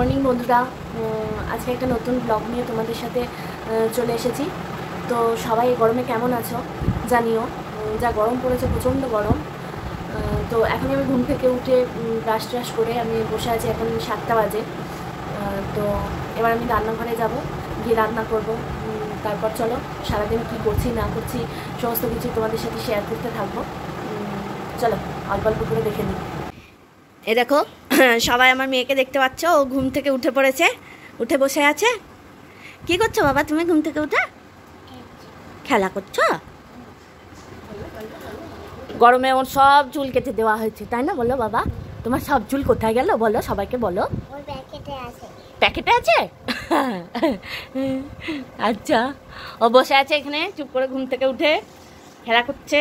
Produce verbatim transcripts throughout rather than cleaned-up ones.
Morning বন্ধুরা, আজকে একটা নতুন ব্লগ নিয়ে তোমাদের সাথে চলে এসেছি। তো সবাই গরমে কেমন আছো জানিও। যা গরম পড়েছে, প্রচণ্ড গরম। তো এখন আমি ঘুম থেকে উঠে ব্রাশ ট্রাশ করে আমি বসে আছি, এখন সাতটা বাজে। তো এবার আমি রান্নাঘরে যাব, গিয়ে রান্না করব। তারপর চলো সারাদিন কী করছি না করছি সমস্ত কিছু তোমাদের সাথে শেয়ার করতে থাকবো। চলো অল্প অল্প করে দেখে নিই। এ দেখো, সবাই আমার মেয়েকে দেখতে পাচ্ছ, ও ঘুম থেকে উঠে পড়েছে, উঠে বসে আছে। কি করছো বাবা তুমি ঘুম থেকে উঠে? খেলা করছো? গরমে ওর সব চুল কেটে দেওয়া হয়েছে, তাই না? বলো বাবা, তোমার সব চুল কোথায় গেল বলো, সবাইকে বলো। প্যাকেটে আছে। আচ্ছা, ও বসে আছে এখানে চুপ করে, ঘুম থেকে উঠে খেলা করছে।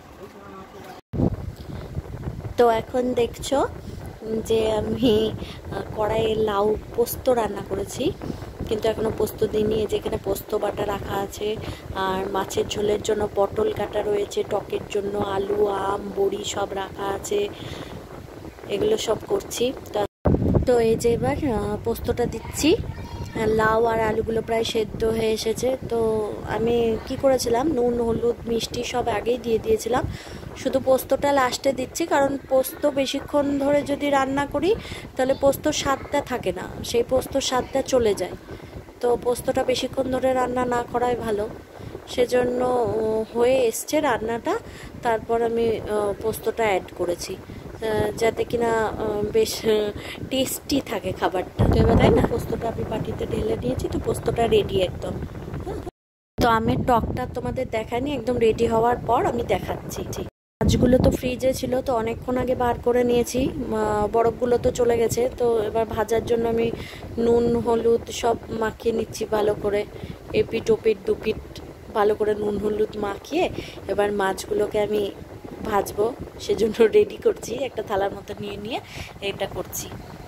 তো এখন দেখছো যে আমি কড়াইয়ে লাউ পোস্ত রান্না করেছি, কিন্তু এখনও পোস্ত দিইনি। যেখানে পোস্ত বাটা রাখা আছে, আর মাছের ঝোলের জন্য পটল কাটা রয়েছে, টকের জন্য আলু, আম, বড়ি সব রাখা আছে, এগুলো সব করছি। তো এই যে এবার পোস্তটা দিচ্ছি। লাউ আর আলুগুলো প্রায় সেদ্ধ হয়ে এসেছে। তো আমি কি করেছিলাম, নুন হলুদ মিষ্টি সব আগেই দিয়ে দিয়েছিলাম, শুধু পোস্তটা লাস্টে দিচ্ছি, কারণ পোস্ত বেশিক্ষণ ধরে যদি রান্না করি তাহলে পোস্তর স্বাদটা থাকে না, সেই পোস্তর স্বাদটা চলে যায়। তো পোস্তটা বেশিক্ষণ ধরে রান্না না করাই ভালো, সেজন্য হয়ে এসছে রান্নাটা। তারপর আমি পোস্তটা অ্যাড করেছি, যাতে কিনা বেশ টেস্টি থাকে খাবারটা। তো এবার তাই না, পোস্তটা আমি বাটিতে ঢেলে দিয়েছি, তো পোস্তটা রেডি একদম। তো আমের টকটা তোমাদের দেখায়নি, একদম রেডি হওয়ার পর আমি দেখাচ্ছি। মাছগুলো তো ফ্রিজে ছিল, তো অনেকক্ষণ আগে বার করে নিয়েছি, বরফগুলো তো চলে গেছে। তো এবার ভাজার জন্য আমি নুন হলুদ সব মাখিয়ে নিচ্ছি ভালো করে, এপিট ওপিট দুপিট ভালো করে নুন হলুদ মাখিয়ে এবার মাছগুলোকে আমি ভাজবো, সেজন্য রেডি করছি। একটা থালার মতো নিয়ে নিয়ে এটা করছি।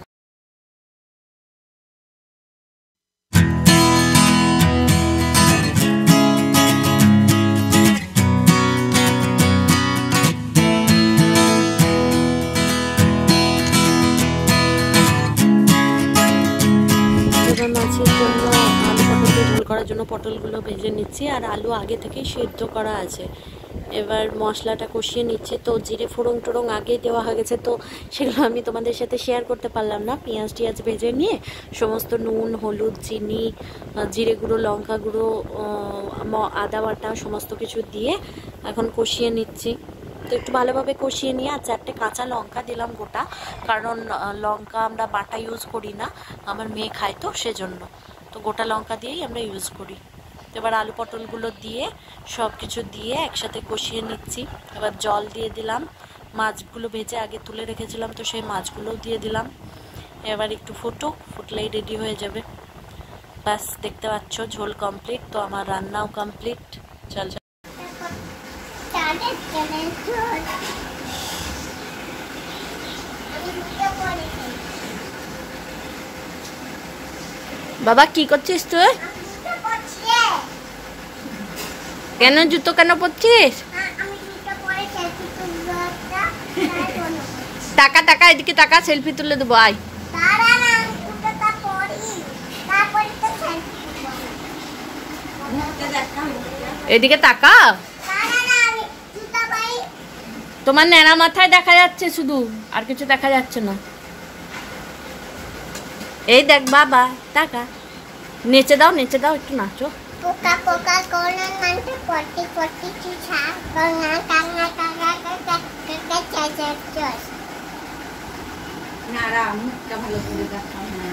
মাছের জন্য আলু পটল দিয়ে ঝোল করার জন্য পটলগুলো ভেজে নিচ্ছি, আর আলু আগে থেকেই সেদ্ধ করা আছে। এবার মশলাটা কষিয়ে নিচ্ছি। তো জিরে ফোড়ং টোড়ং আগে দেওয়া হয়ে গেছে, তো সেগুলো আমি তোমাদের সাথে শেয়ার করতে পারলাম না। পেঁয়াজ টিয়াজ ভেজে নিয়ে সমস্ত নুন হলুদ চিনি জিরে গুঁড়ো লঙ্কা গুঁড়ো আদা বাটা সমস্ত কিছু দিয়ে এখন কষিয়ে নিচ্ছি। তো একটু ভালোভাবে কষিয়ে নিয়ে আর চারটে কাঁচা লঙ্কা দিলাম গোটা, কারণ লঙ্কা আমরা বাটা ইউজ করি না, আমার মেয়ে খায় তো সেজন্য। তো গোটা লঙ্কা দিয়েই আমরা ইউজ করি। এবার আলু পটলগুলো দিয়ে সব কিছু দিয়ে একসাথে কষিয়ে নিচ্ছি। এবার জল দিয়ে দিলাম, মাছগুলো ভেজে আগে তুলে রেখেছিলাম, তো সেই মাছগুলোও দিয়ে দিলাম। এবার একটু ফুটুক, ফুটলেই রেডি হয়ে যাবে। ব্যাস, দেখতে পাচ্ছ ঝোল কমপ্লিট। তো আমার রান্নাও কমপ্লিট। চল চল বাবা, কি করছিস তুই? কেন জুতো কেন পরছিস? টাকা টাকা এদিকে টাকা, সেলফি তুলে দেবো। আয় এদিকে টাকা, তোমার ন্যাড়া মাথায় দেখা যাচ্ছে শুধু, আর কিছু দেখা যাচ্ছে না। এই দেখ বাবা, টাকা নেচে দাও, নেচে দাও, একটু নাচো। পোকা পোকা কোনা নানতে পটি পটি চিছা কোনা কাঙ্গা কাঙ্গা কাঙ্গা কাঙ্গা চাচা চস নারা মুখটা ভালো করে দেখাও না।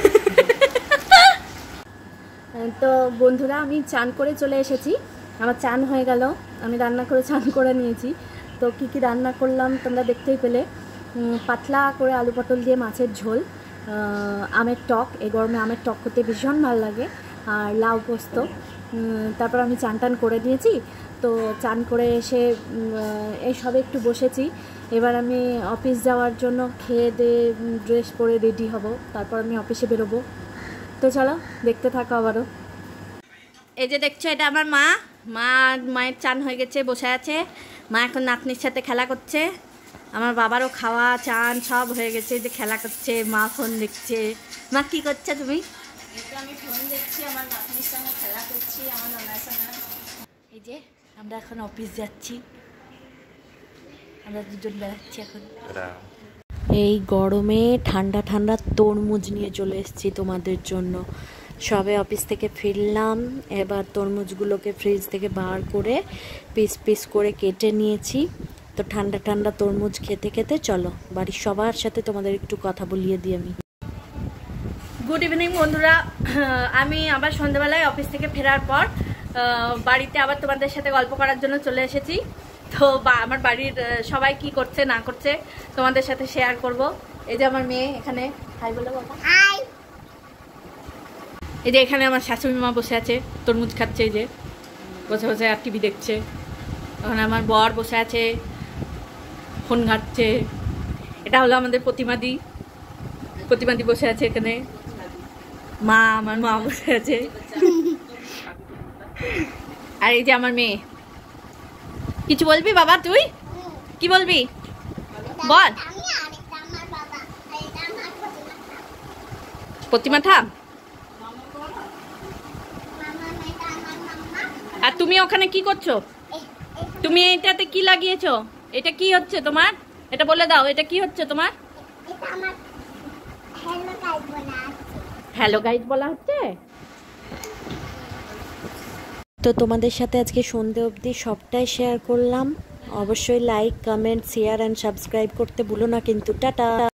তো বন্ধুরা, আমি চান করে চলে এসেছি, আমার চান হয়ে গেল, আমি রান্না করে চান করে নিয়েছি। তো কি কি রান্না করলাম তোমরা দেখতেই পেলে। পাতলা করে আলু পটল দিয়ে মাছের ঝোল, আমের টক, এই গরমে আমের টক করতে ভীষণ ভালো লাগে, আর লাউ পোস্ত। তারপর আমি চান টান করে নিয়েছি। তো চান করে এসে এই সবে একটু বসেছি। এবার আমি অফিস যাওয়ার জন্য খেয়ে দিয়ে ড্রেস পরে রেডি হব, তারপর আমি অফিসে বেরোবো। তো চলো দেখতে থাকো আবারও। এই যে দেখছো, এটা আমার মা। মা মায়ের চান হয়ে গেছে, বসে আছে। মা এখন নাতনির সাথে খেলা করছে। আমার বাবারও খাওয়া চান সব হয়ে গেছে, যে খেলা করছে, মা ফোন দেখছে। মা কি করছে তুমি? আমি ফোন দেখছি, আমার নাতনির সঙ্গে খেলা করছি, আমার নানার সঙ্গে। এই যে আমরা এখন অফিস যাচ্ছি, আমরা দুজন বেড়াচ্ছি এখন। এই গরমে ঠান্ডা ঠান্ডা তরমুজ নিয়ে চলে এসেছি তোমাদের জন্য। সবে অফিস থেকে ফিরলাম, এবার তরমুজগুলোকে ফ্রিজ থেকে বার করে পিস পিস করে কেটে নিয়েছি। তো ঠান্ডা ঠান্ডা তরমুজ খেতে খেতে চলো বাড়ির সবার সাথে তোমাদের একটু কথা বলিয়ে দিই আমি। গুড ইভিনিং বন্ধুরা, আমি আবার সন্ধ্যাবেলায় অফিস থেকে ফেরার পর বাড়িতে আবার তোমাদের সাথে গল্প করার জন্য চলে এসেছি। তো আমার বাড়ির সবাই কি করছে না করছে তোমাদের সাথে শেয়ার করব। এই যে আমার মেয়ে এখানে, হাই বলো বাবা। হাই। এই যে এখানে আমার শাশুড়ি মা বসে আছে, তরমুজ খাচ্ছে, এই যে বসে বসে আর টিভি দেখছে। ওখানে আমার বর বসে আছে, ফোন ঘাটছে। এটা হলো আমাদের প্রতিমাদি, প্রতিমাদি বসে আছে এখানে। মা, আমার মা বসে আছে। আর এই যে আমার মেয়ে। কিছু বলবি বাবা? তুই কি বলবি বল। প্রতিমা থাম। আর তুমি ওখানে কি করছো? তুমি এটাতে কি লাগিয়েছো? এটা কি হচ্ছে তোমার? এটা বলে দাও, এটা কি হচ্ছে তোমার? হ্যালো গাইজ বলা হচ্ছে। তো তোমাদের সাথে আজকে সন্ধে অবধি সবটাই শেয়ার করলাম। অবশ্যই like, comment, share and subscribe করতে ভুলো না কিন্তু। টাটা।